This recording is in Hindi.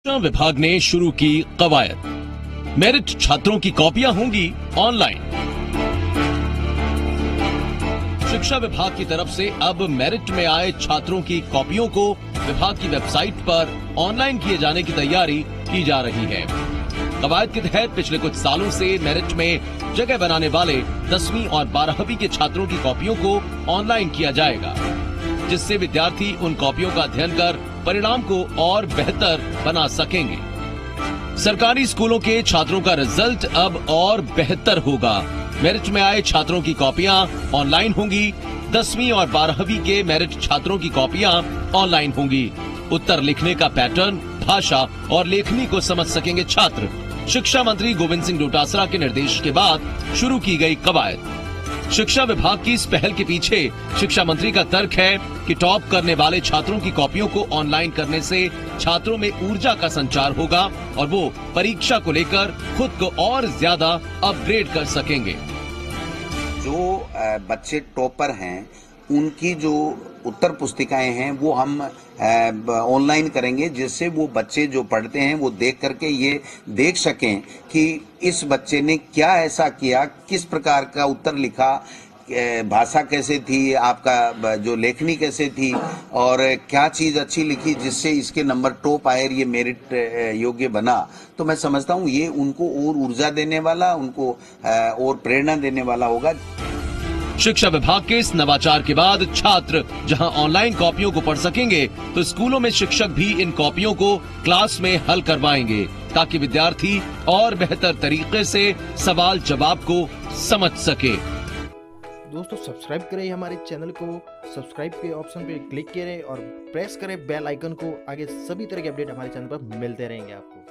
शिक्षा विभाग ने शुरू की कवायद। मेरिट छात्रों की कॉपियां होंगी ऑनलाइन। शिक्षा विभाग की तरफ से अब मेरिट में आए छात्रों की कॉपियों को विभाग की वेबसाइट पर ऑनलाइन किए जाने की तैयारी की जा रही है। कवायद के तहत पिछले कुछ सालों से मेरिट में जगह बनाने वाले 10वीं और 12वीं के छात्रों की कॉपियों को ऑनलाइन किया जाएगा, जिससे विद्यार्थी उन कॉपियों का अध्ययन कर परिणाम को और बेहतर बना सकेंगे। सरकारी स्कूलों के छात्रों का रिजल्ट अब और बेहतर होगा। मेरिट में आए छात्रों की कॉपियां ऑनलाइन होंगी। 10वीं और 12वीं के मेरिट छात्रों की कॉपियां ऑनलाइन होंगी। उत्तर लिखने का पैटर्न, भाषा और लेखनी को समझ सकेंगे छात्र। शिक्षा मंत्री गोविंद सिंह डोटासरा के निर्देश के बाद शुरू की गई कवायद। शिक्षा विभाग की इस पहल के पीछे शिक्षा मंत्री का तर्क है कि टॉप करने वाले छात्रों की कॉपियों को ऑनलाइन करने से छात्रों में ऊर्जा का संचार होगा और वो परीक्षा को लेकर खुद को और ज्यादा अपग्रेड कर सकेंगे। जो बच्चे टॉपर हैं उनकी जो उत्तर पुस्तिकाएं हैं वो हम ऑनलाइन करेंगे, जिससे वो बच्चे जो पढ़ते हैं वो देख करके ये देख सकें कि इस बच्चे ने क्या ऐसा किया, किस प्रकार का उत्तर लिखा, भाषा कैसे थी, आपका जो लेखनी कैसे थी और क्या चीज अच्छी लिखी जिससे इसके नंबर टॉप आए, ये मेरिट योग्य बना। तो मैं समझता हूँ ये उनको और ऊर्जा देने वाला, उनको और प्रेरणा देने वाला होगा। शिक्षा विभाग के इस नवाचार के बाद छात्र जहां ऑनलाइन कॉपियों को पढ़ सकेंगे, तो स्कूलों में शिक्षक भी इन कॉपियों को क्लास में हल करवाएंगे, ताकि विद्यार्थी और बेहतर तरीके से सवाल जवाब को समझ सके। दोस्तों, सब्सक्राइब करें हमारे चैनल को, सब्सक्राइब के ऑप्शन पे क्लिक करें और प्रेस करें बेल आइकन को। आगे सभी तरह के अपडेट हमारे चैनल पर मिलते रहेंगे आपको।